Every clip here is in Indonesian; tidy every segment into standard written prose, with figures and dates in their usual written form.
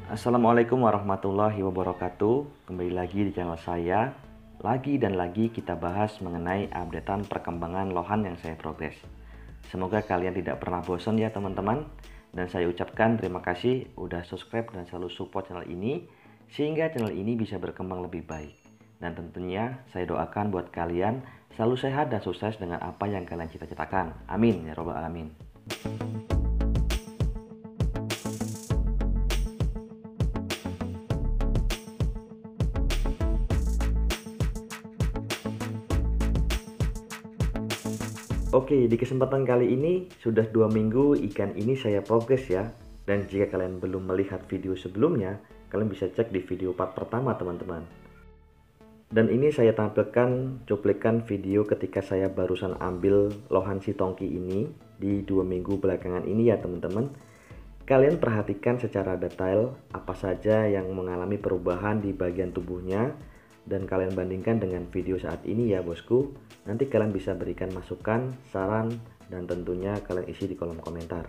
Assalamualaikum warahmatullahi wabarakatuh. Kembali lagi di channel saya. Lagi dan lagi kita bahas mengenai updatean perkembangan lohan yang saya progres. Semoga kalian tidak pernah bosan ya teman-teman. Dan saya ucapkan terima kasih udah subscribe dan selalu support channel ini, sehingga channel ini bisa berkembang lebih baik. Dan tentunya saya doakan buat kalian selalu sehat dan sukses dengan apa yang kalian cita-citakan. Amin ya robbal alamin. Oke, di kesempatan kali ini sudah 2 minggu ikan ini saya progres ya. Dan jika kalian belum melihat video sebelumnya, kalian bisa cek di video part pertama teman-teman. Dan ini saya tampilkan cuplikan video ketika saya barusan ambil lohan si tongki ini di 2 minggu belakangan ini ya teman-teman. Kalian perhatikan secara detail apa saja yang mengalami perubahan di bagian tubuhnya, dan kalian bandingkan dengan video saat ini ya bosku. Nanti kalian bisa berikan masukan, saran, dan tentunya kalian isi di kolom komentar.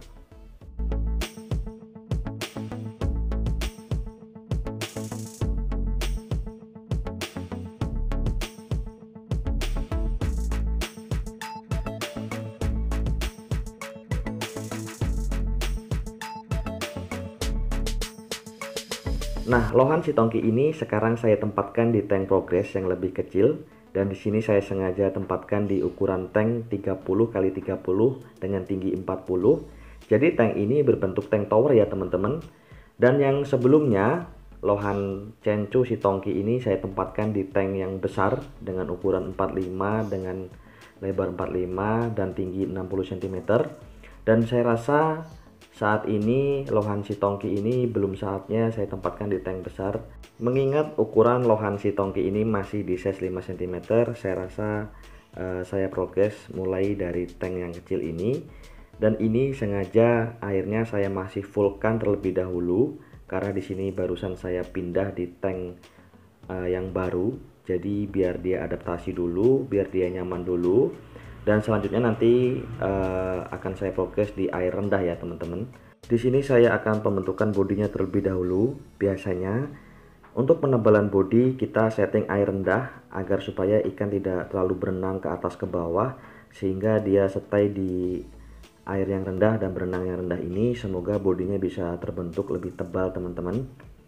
Nah, lohan si tongki ini sekarang saya tempatkan di tank progress yang lebih kecil, dan di sini saya sengaja tempatkan di ukuran tank 30 x 30 dengan tinggi 40. Jadi tank ini berbentuk tank tower ya teman-teman. Dan yang sebelumnya lohan cencu si tongki ini saya tempatkan di tank yang besar dengan ukuran 45 dengan lebar 45 dan tinggi 60 cm. Dan saya rasa saat ini lohan si tongki ini belum saatnya saya tempatkan di tank besar. Mengingat ukuran lohan si tongki ini masih di size 5 cm, saya rasa saya progres mulai dari tank yang kecil ini. Dan ini sengaja airnya saya masih fullkan terlebih dahulu karena di sini barusan saya pindah di tank yang baru. Jadi biar dia adaptasi dulu, biar dia nyaman dulu. Dan selanjutnya nanti akan saya progres di air rendah ya teman-teman. Di sini saya akan pembentukan bodinya terlebih dahulu. Biasanya untuk penebalan bodi kita setting air rendah agar supaya ikan tidak terlalu berenang ke atas ke bawah, sehingga dia stay di air yang rendah dan berenang yang rendah ini. Semoga bodinya bisa terbentuk lebih tebal teman-teman.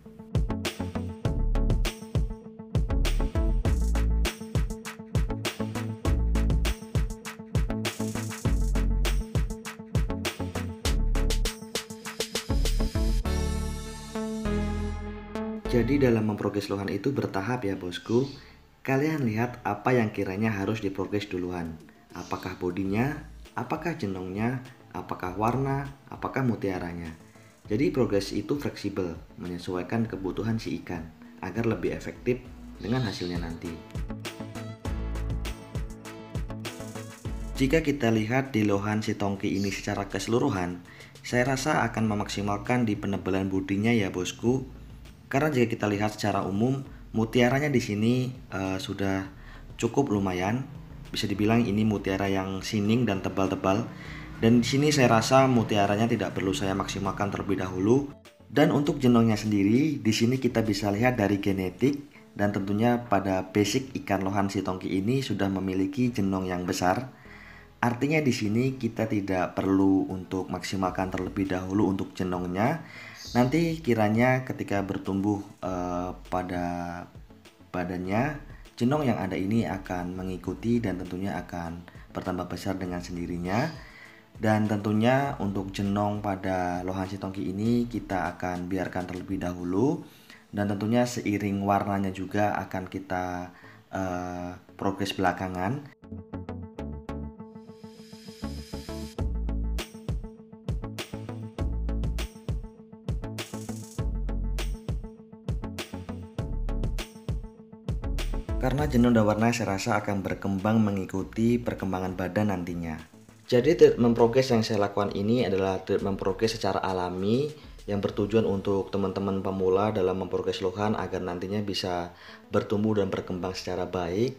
Jadi dalam memprogres lohan itu bertahap ya bosku. Kalian lihat apa yang kiranya harus diprogres duluan. Apakah bodinya, apakah jenongnya, apakah warna, apakah mutiaranya. Jadi progres itu fleksibel, menyesuaikan kebutuhan si ikan agar lebih efektif dengan hasilnya nanti. Jika kita lihat di lohan si tongki ini secara keseluruhan, saya rasa akan memaksimalkan di penebalan bodinya ya bosku. Karena jika kita lihat secara umum, mutiaranya di sini sudah cukup lumayan. Bisa dibilang ini mutiara yang sining dan tebal-tebal. Dan di sini saya rasa mutiaranya tidak perlu saya maksimalkan terlebih dahulu. Dan untuk jenongnya sendiri, di sini kita bisa lihat dari genetik, dan tentunya pada basic ikan lohan si tongki ini sudah memiliki jenong yang besar. Artinya di sini kita tidak perlu untuk maksimalkan terlebih dahulu untuk jenongnya. Nanti kiranya ketika bertumbuh pada badannya, jenong yang ada ini akan mengikuti dan tentunya akan bertambah besar dengan sendirinya. Dan tentunya untuk jenong pada lohan si tongki ini kita akan biarkan terlebih dahulu. Dan tentunya seiring warnanya juga akan kita progres belakangan. Karena jenong dan warna saya rasa akan berkembang mengikuti perkembangan badan nantinya. Jadi treatment progres yang saya lakukan ini adalah treatment progres secara alami yang bertujuan untuk teman-teman pemula dalam memprogres lohan agar nantinya bisa bertumbuh dan berkembang secara baik.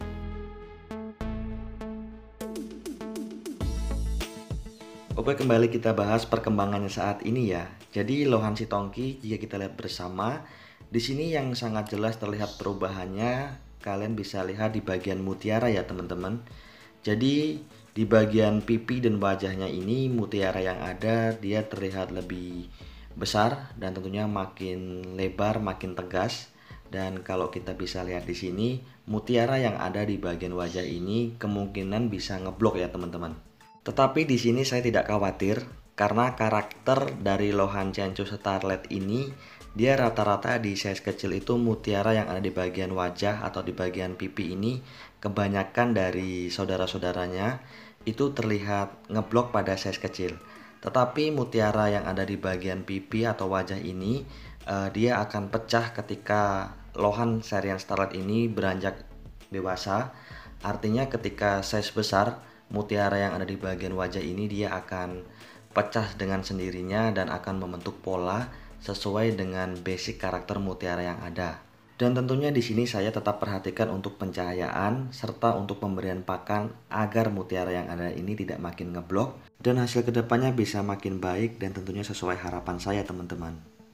Oke, kembali kita bahas perkembangannya saat ini ya. Jadi lohan sitongki jika kita lihat bersama, di sini yang sangat jelas terlihat perubahannya, kalian bisa lihat di bagian mutiara ya teman-teman. Jadi di bagian pipi dan wajahnya ini mutiara yang ada dia terlihat lebih besar dan tentunya makin lebar, makin tegas. Dan kalau kita bisa lihat di sini, mutiara yang ada di bagian wajah ini kemungkinan bisa ngeblok ya teman-teman. Tetapi di sini saya tidak khawatir karena karakter dari lohan Cencu Starlet ini dia rata-rata di size kecil itu mutiara yang ada di bagian wajah atau di bagian pipi ini kebanyakan dari saudara-saudaranya itu terlihat ngeblok pada size kecil. Tetapi mutiara yang ada di bagian pipi atau wajah ini dia akan pecah ketika lohan Syrian Starlet ini beranjak dewasa. Artinya ketika size besar, mutiara yang ada di bagian wajah ini dia akan pecah dengan sendirinya dan akan membentuk pola sesuai dengan basic karakter mutiara yang ada. Dan tentunya di sini saya tetap perhatikan untuk pencahayaan serta untuk pemberian pakan agar mutiara yang ada ini tidak makin ngeblok dan hasil kedepannya bisa makin baik dan tentunya sesuai harapan saya teman-teman.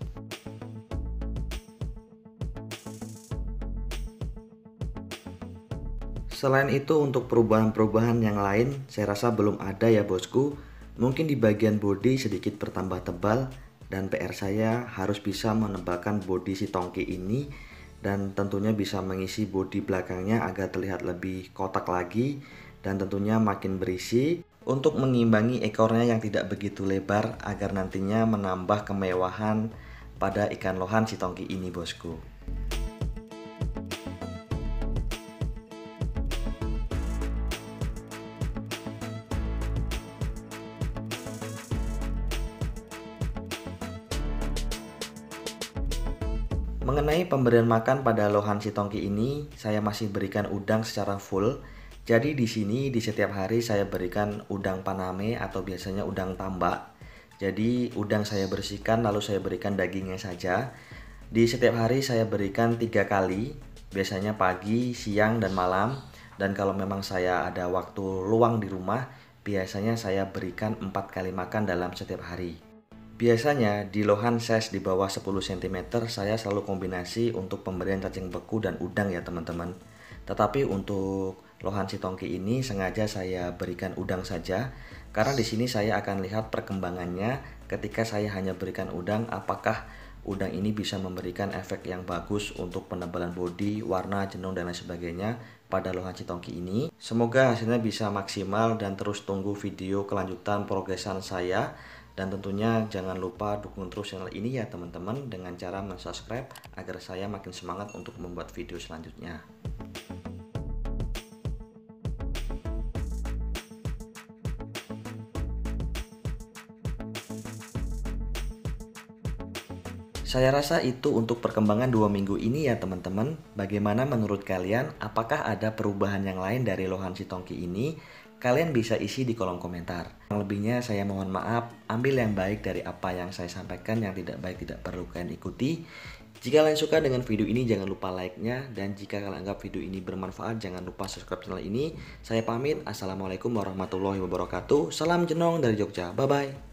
Selain itu untuk perubahan-perubahan yang lain saya rasa belum ada ya bosku. Mungkin di bagian bodi sedikit bertambah tebal dan PR saya harus bisa menebalkan bodi si tongki ini dan tentunya bisa mengisi bodi belakangnya agar terlihat lebih kotak lagi dan tentunya makin berisi untuk mengimbangi ekornya yang tidak begitu lebar agar nantinya menambah kemewahan pada ikan lohan si tongki ini bosku. Mengenai pemberian makan pada lohan si tongki ini, saya masih berikan udang secara full. Jadi di sini di setiap hari saya berikan udang paname atau biasanya udang tambak. Jadi udang saya bersihkan lalu saya berikan dagingnya saja. Di setiap hari saya berikan 3 kali, biasanya pagi, siang, dan malam. Dan kalau memang saya ada waktu luang di rumah, biasanya saya berikan 4 kali makan dalam setiap hari. Biasanya di lohan size di bawah 10 cm saya selalu kombinasi untuk pemberian cacing beku dan udang ya teman-teman. Tetapi untuk lohan si tongki ini sengaja saya berikan udang saja karena di sini saya akan lihat perkembangannya ketika saya hanya berikan udang apakah udang ini bisa memberikan efek yang bagus untuk penebalan bodi, warna, jenong dan lain sebagainya pada lohan si tongki ini. Semoga hasilnya bisa maksimal dan terus tunggu video kelanjutan progresan saya. Dan tentunya jangan lupa dukung terus channel ini ya teman-teman dengan cara subscribe agar saya makin semangat untuk membuat video selanjutnya. Saya rasa itu untuk perkembangan 2 minggu ini ya teman-teman. Bagaimana menurut kalian? Apakah ada perubahan yang lain dari lohan si tongki ini? Kalian bisa isi di kolom komentar. Yang lebihnya saya mohon maaf, ambil yang baik dari apa yang saya sampaikan, yang tidak baik tidak perlu kalian ikuti. Jika kalian suka dengan video ini jangan lupa like-nya, dan jika kalian anggap video ini bermanfaat jangan lupa subscribe channel ini. Saya pamit, assalamualaikum warahmatullahi wabarakatuh. Salam jenong dari Jogja, bye bye.